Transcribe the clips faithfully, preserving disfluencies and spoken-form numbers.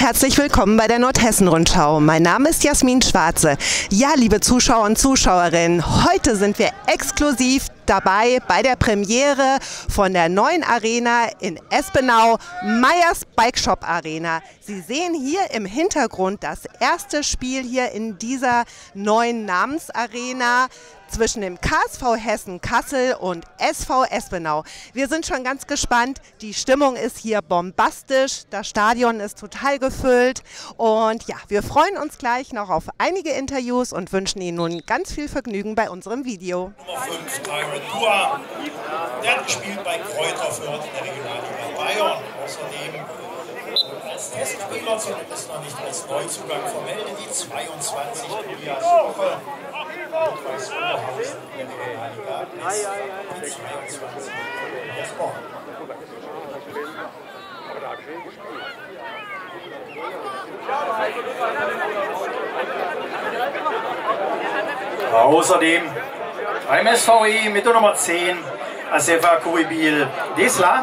herzlich willkommen bei der Nordhessen-Rundschau. Mein Name ist Jasmin Schwarze. Ja, liebe Zuschauer und Zuschauerinnen, heute sind wir exklusiv dabei bei der Premiere von der neuen Arena in Espenau, Meyers Bike Shop Arena. Sie sehen hier im Hintergrund das erste Spiel hier in dieser neuen Namensarena zwischen dem K S V Hessen Kassel und S V Espenau. Wir sind schon ganz gespannt. Die Stimmung ist hier bombastisch. Das Stadion ist total gefüllt. Und ja, wir freuen uns gleich noch auf einige Interviews und wünschen Ihnen nun ganz viel Vergnügen bei unserem Video. Nummer fünf, Tyron Dua. Der hat gespielt bei Kräuter Fürth in der Regionalliga Bayern. Außerdem als Testspieler, zumindest noch nicht als Neuzugang vermeldet, die zweiundzwanzig Tobias Woche. Lukas Oberhausen in der Regionalliga West, die zweiundzwanzig Tobias Woche. Außerdem beim S V E mit der Nummer zehn, Asefa Kuribil Desla.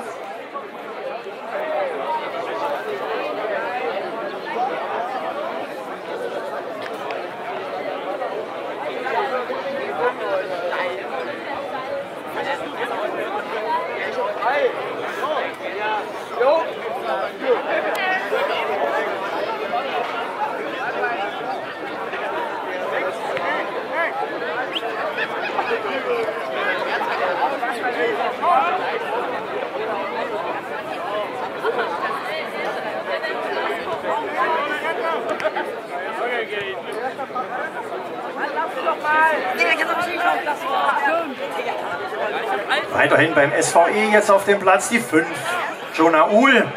Weiterhin beim S V E jetzt auf dem Platz die fünf, Jonah Uhl.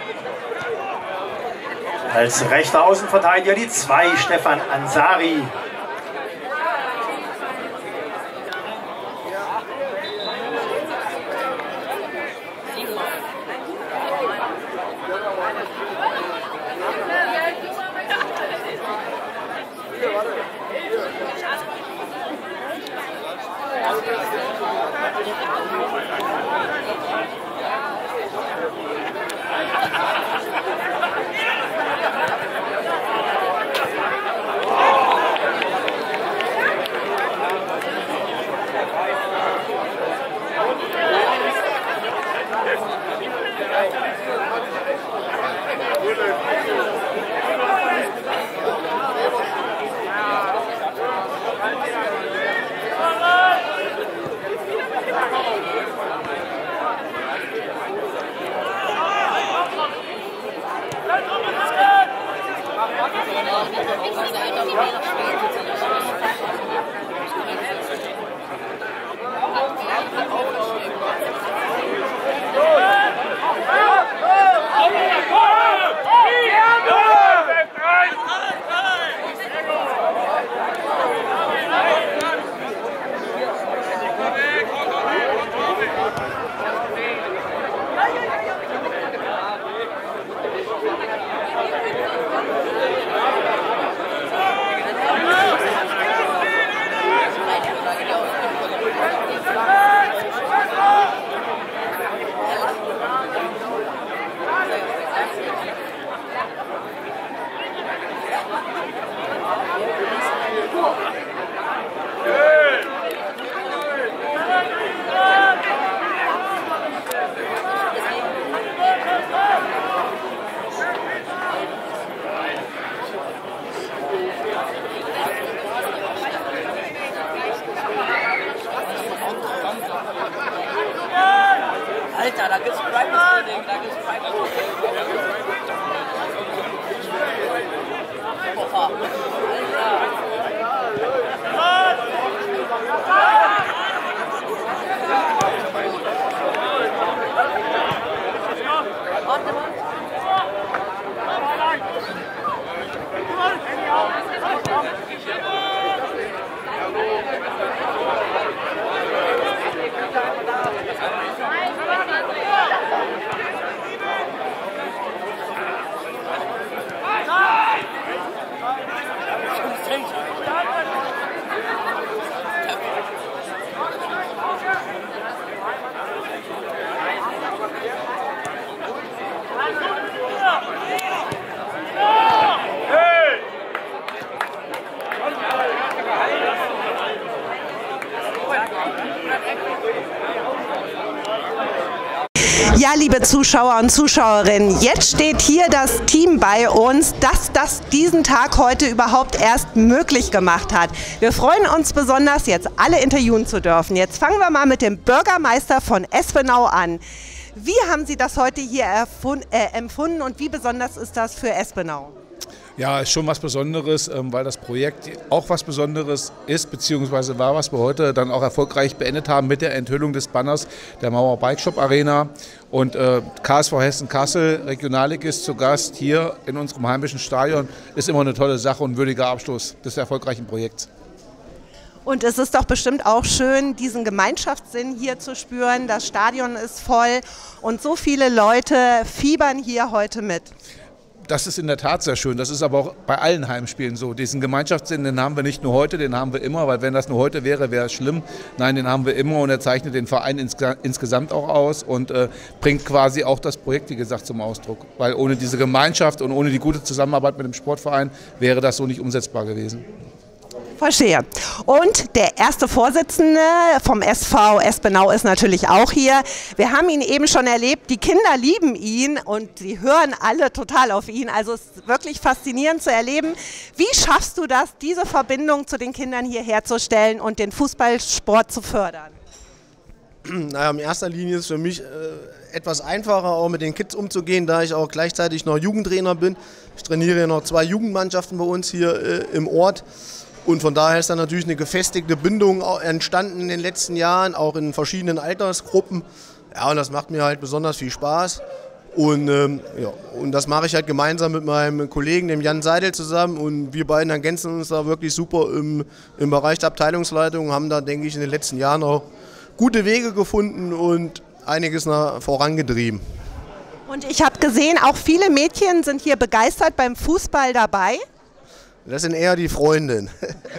Als rechter Außenverteidiger die zwei, Stefan Ansari. Alter, da gibt's Private-Training, da gibt's Private-Training. Alter. Warte mal. Ja, liebe Zuschauer und Zuschauerinnen, jetzt steht hier das Team bei uns, das das diesen Tag heute überhaupt erst möglich gemacht hat. Wir freuen uns besonders, jetzt alle interviewen zu dürfen. Jetzt fangen wir mal mit dem Bürgermeister von Espenau an. Wie haben Sie das heute hier äh, empfunden und wie besonders ist das für Espenau? Ja, ist schon was Besonderes, weil das Projekt auch was Besonderes ist, beziehungsweise war, was wir heute dann auch erfolgreich beendet haben mit der Enthüllung des Banners der Mauer Bike Shop Arena. Und äh, K S V Hessen-Kassel, Regionalligist zu Gast hier in unserem heimischen Stadion, ist immer eine tolle Sache und ein würdiger Abschluss des erfolgreichen Projekts. Und es ist doch bestimmt auch schön, diesen Gemeinschaftssinn hier zu spüren. Das Stadion ist voll und so viele Leute fiebern hier heute mit. Das ist in der Tat sehr schön. Das ist aber auch bei allen Heimspielen so. Diesen Gemeinschaftssinn, den haben wir nicht nur heute, den haben wir immer, weil wenn das nur heute wäre, wäre es schlimm. Nein, den haben wir immer und er zeichnet den Verein ins, insgesamt auch aus und äh, bringt quasi auch das Projekt, wie gesagt, zum Ausdruck. Weil ohne diese Gemeinschaft und ohne die gute Zusammenarbeit mit dem Sportverein wäre das so nicht umsetzbar gewesen. Verstehe. Und der erste Vorsitzende vom S V Espenau ist natürlich auch hier. Wir haben ihn eben schon erlebt, die Kinder lieben ihn und sie hören alle total auf ihn. Also es ist wirklich faszinierend zu erleben. Wie schaffst du das, diese Verbindung zu den Kindern hier herzustellen und den Fußballsport zu fördern? Naja, in erster Linie ist es für mich äh, etwas einfacher, auch mit den Kids umzugehen, da ich auch gleichzeitig noch Jugendtrainer bin. Ich trainiere ja noch zwei Jugendmannschaften bei uns hier äh, im Ort. Und von daher ist dann natürlich eine gefestigte Bindung entstanden in den letzten Jahren, auch in verschiedenen Altersgruppen. Ja, und das macht mir halt besonders viel Spaß. Und, ähm, ja, und das mache ich halt gemeinsam mit meinem Kollegen, dem Jan Seidel, zusammen. Und wir beiden ergänzen uns da wirklich super im, im Bereich der Abteilungsleitung, haben da, denke ich, in den letzten Jahren auch gute Wege gefunden und einiges nach, vorangetrieben. Und ich habe gesehen, auch viele Mädchen sind hier begeistert beim Fußball dabei. Das sind eher die Freundinnen.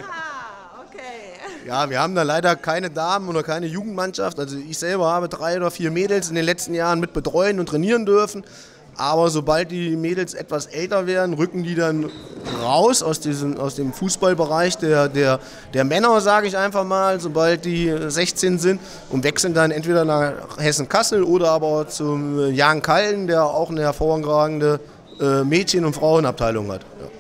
Ah, okay. Ja, wir haben da leider keine Damen oder keine Jugendmannschaft. Also ich selber habe drei oder vier Mädels in den letzten Jahren mit betreuen und trainieren dürfen. Aber sobald die Mädels etwas älter werden, rücken die dann raus aus, diesem, aus dem Fußballbereich der, der, der Männer, sage ich einfach mal, sobald die sechzehn sind und wechseln dann entweder nach Hessen-Kassel oder aber zum Jan Kallen, der auch eine hervorragende äh, Mädchen- und Frauenabteilung hat. Ja.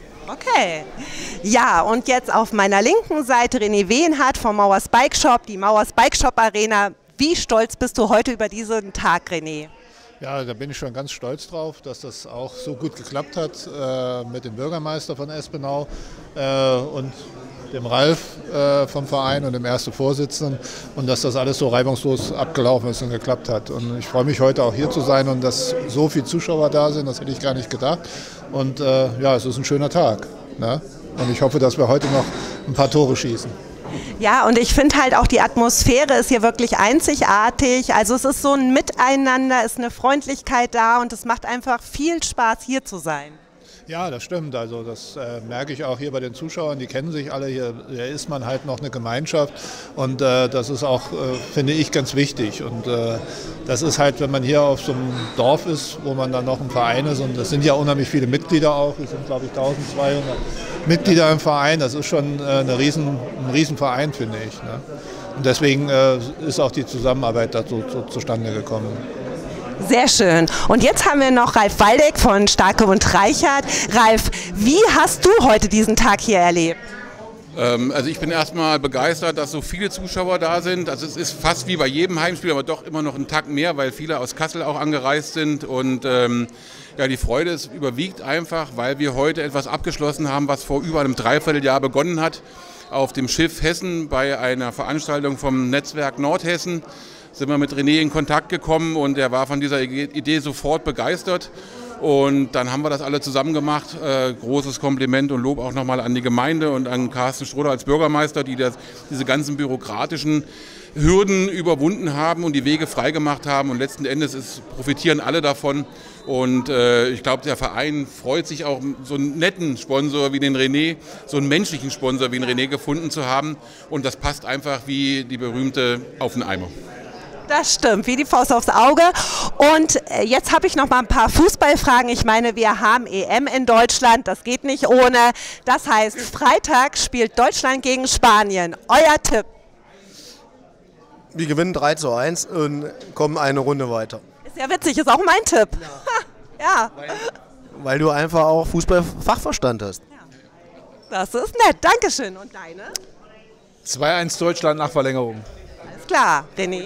Okay, ja, und jetzt auf meiner linken Seite René Wehenhardt vom Mauers Bike Shop, die Mauers Bike Shop Arena. Wie stolz bist du heute über diesen Tag, René? Ja, da bin ich schon ganz stolz drauf, dass das auch so gut geklappt hat äh, mit dem Bürgermeister von Espenau äh, und dem Ralf äh, vom Verein und dem ersten Vorsitzenden und dass das alles so reibungslos abgelaufen ist und geklappt hat. Und ich freue mich heute auch hier zu sein und dass so viele Zuschauer da sind, das hätte ich gar nicht gedacht. Und äh, ja, es ist ein schöner Tag. Ne? Und ich hoffe, dass wir heute noch ein paar Tore schießen. Ja, und ich finde halt auch, die Atmosphäre ist hier wirklich einzigartig. Also es ist so ein Miteinander, ist eine Freundlichkeit da und es macht einfach viel Spaß, hier zu sein. Ja, das stimmt. Also das äh, merke ich auch hier bei den Zuschauern. Die kennen sich alle. Hier, hier ist man halt noch eine Gemeinschaft und äh, das ist auch, äh, finde ich, ganz wichtig. Und äh, das ist halt, wenn man hier auf so einem Dorf ist, wo man dann noch ein Verein ist und es sind ja unheimlich viele Mitglieder auch. Es sind, glaube ich, eintausendzweihundert Mitglieder im Verein. Das ist schon äh, eine riesen, ein Riesenverein, finde ich. Ne? Und deswegen äh, ist auch die Zusammenarbeit dazu zu, zustande gekommen. Sehr schön. Und jetzt haben wir noch Ralf Waldeck von Starke und Reichert. Ralf, wie hast du heute diesen Tag hier erlebt? Ähm, also ich bin erstmal begeistert, dass so viele Zuschauer da sind. Also es ist fast wie bei jedem Heimspiel, aber doch immer noch einen Tag mehr, weil viele aus Kassel auch angereist sind. Und ähm, ja, die Freude ist, überwiegt einfach, weil wir heute etwas abgeschlossen haben, was vor über einem Dreivierteljahr begonnen hat. Auf dem Schiff Hessen bei einer Veranstaltung vom Netzwerk Nordhessen sind wir mit René in Kontakt gekommen und er war von dieser Idee sofort begeistert. Und dann haben wir das alle zusammen gemacht. Äh, großes Kompliment und Lob auch nochmal an die Gemeinde und an Carsten Stroder als Bürgermeister, die das, diese ganzen bürokratischen Hürden überwunden haben und die Wege freigemacht haben. Und letzten Endes ist, profitieren alle davon. Und äh, ich glaube, der Verein freut sich auch, so einen netten Sponsor wie den René, so einen menschlichen Sponsor wie den René gefunden zu haben. Und das passt einfach wie die berühmte Auf den Eimer. Das stimmt, wie die Faust aufs Auge. Und jetzt habe ich noch mal ein paar Fußballfragen. Ich meine, wir haben E M in Deutschland, das geht nicht ohne. Das heißt, Freitag spielt Deutschland gegen Spanien. Euer Tipp? Wir gewinnen drei zu eins und kommen eine Runde weiter. Sehr witzig, ist auch mein Tipp. Ja. ja. Weil, weil du einfach auch Fußball-Fachverstand hast. Ja. Das ist nett, Dankeschön. Und deine? zwei eins Deutschland nach Verlängerung. Alles klar. René?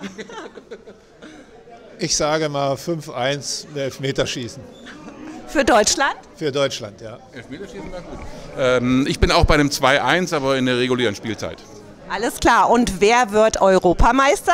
Ich sage mal fünf eins Elfmeterschießen. Für Deutschland? Für Deutschland, ja. Elfmeterschießen wäre gut. Ähm, ich bin auch bei einem zwei eins, aber in der regulären Spielzeit. Alles klar. Und wer wird Europameister?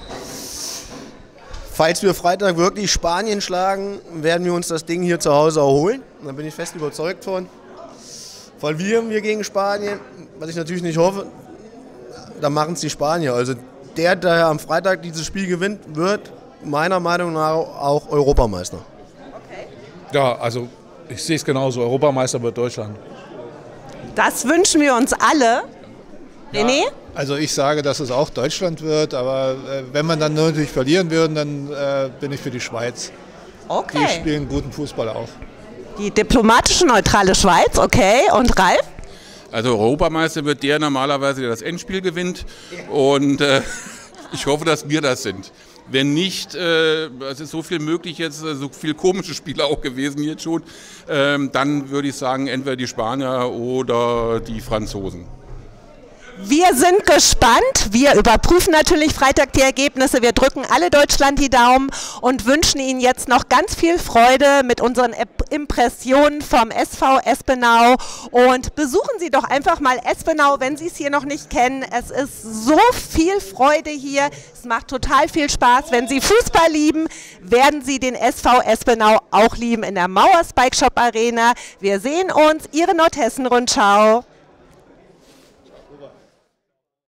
Falls wir Freitag wirklich Spanien schlagen, werden wir uns das Ding hier zu Hause erholen. Da bin ich fest überzeugt von. Verlieren wir gegen Spanien, was ich natürlich nicht hoffe, dann machen es die Spanier. Also der, der am Freitag dieses Spiel gewinnt, wird meiner Meinung nach auch Europameister. Okay. Ja, also ich sehe es genauso. Europameister wird Deutschland. Das wünschen wir uns alle. René? Ja, also ich sage, dass es auch Deutschland wird, aber äh, wenn man dann natürlich verlieren würden, dann äh, bin ich für die Schweiz. Okay. Die spielen guten Fußball auch. Die diplomatische neutrale Schweiz, okay. Und Ralf? Also Europameister wird der normalerweise, der das Endspiel gewinnt. Und äh, ich hoffe, dass wir das sind. Wenn nicht, äh, es ist so viel möglich jetzt, so viele komische Spiele auch gewesen jetzt schon, äh, dann würde ich sagen, entweder die Spanier oder die Franzosen. Wir sind gespannt. Wir überprüfen natürlich Freitag die Ergebnisse. Wir drücken alle Deutschland die Daumen und wünschen Ihnen jetzt noch ganz viel Freude mit unseren Impressionen vom S V Espenau. Und besuchen Sie doch einfach mal Espenau, wenn Sie es hier noch nicht kennen. Es ist so viel Freude hier. Es macht total viel Spaß. Wenn Sie Fußball lieben, werden Sie den S V Espenau auch lieben in der Mauers Bike Shop Arena. Wir sehen uns. Ihre Nordhessen-Rundschau.